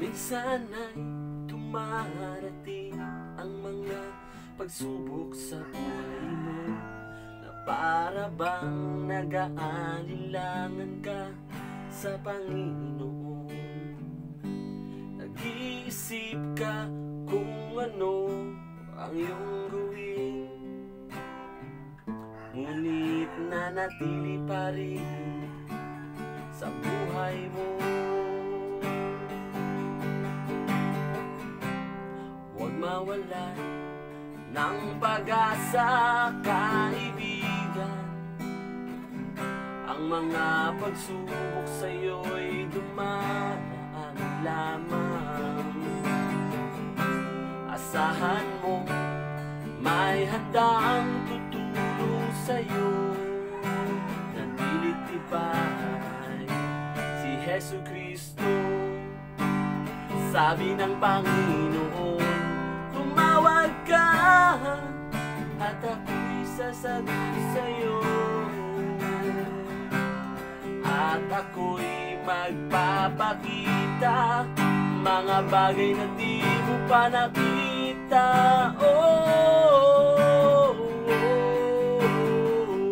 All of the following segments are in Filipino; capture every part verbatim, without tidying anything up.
Minsan ay dumarating ang mga pagsubok sa buhay mo, na para bang nag-aalilangan ka sa Panginoon. Nag-iisip ka kung ano ang iyong gawin, ngunit nanatili pa rin sa buhay mo. Huwag mawalan ng pag-asa, kaibigan. Ang mga pagsubok sa'yo'y dumaan lamang. Asahan mo may handang tutulong sa'yo. Nandilit tibay si Hesu Kristo. Sabi ng Panginoon, tumawag ka at ako'y sasagot sa'yo, at ako'y magpapakita mga bagay na di mo pa nakita. Oh, oh, oh, oh.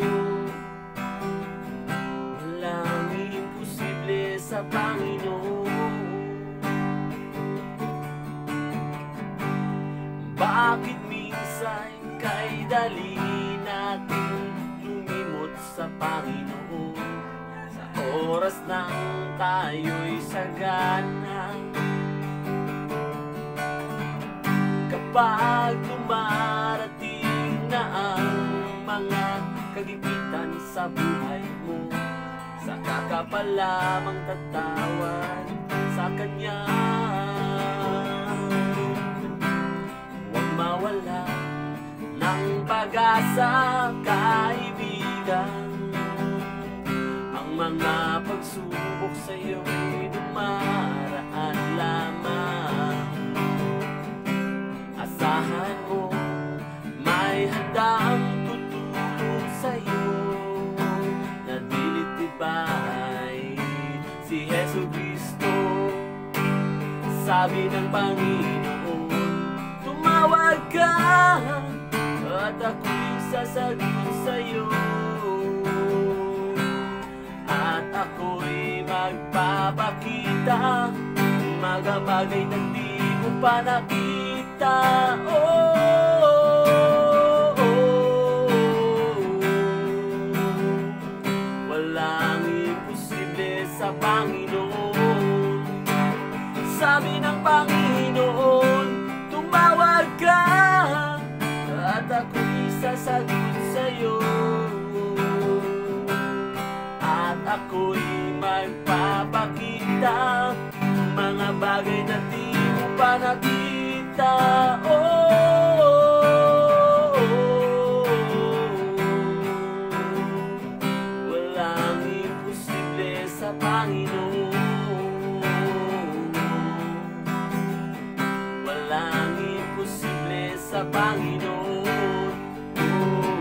Walang imposible sa Panginoon. Bakit minsan kay dali natin lumimot sa Panginoon, sa oras nang tayo'y sagana? Kapag dumarating na ang mga kagipitan sa buhay mo, saka ka pa lamang tatawag sa Kanya. Mawala ng pag-asa, kaibigan. Ang mga pagsubok sa'yo'y dumaraan lamang. Asahan mo may handang tutulong sa'yo. Nadilit tibay si Hesu Kristo. Sabi ng Panginoon, tumawag ka at ako'y sasagot sa'yo, at ako'y magpapakita mga bagay na di mo pa nakita. Oh, oh, oh. Walang imposible sa Panginoon. Sabi ng Panginoon, tumawag ka at ako'y sasagot sa'yo, at ako'y magpapakita mga bagay na di mo pa nakita. Oh, oh, oh. Walang imposible sa Panginoon. Walang imposible sa Panginoon. Oh,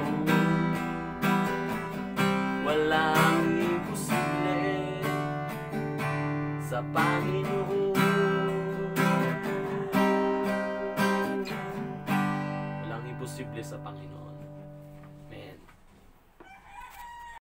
walang imposible sa Panginoon. Walang imposible sa Panginoon.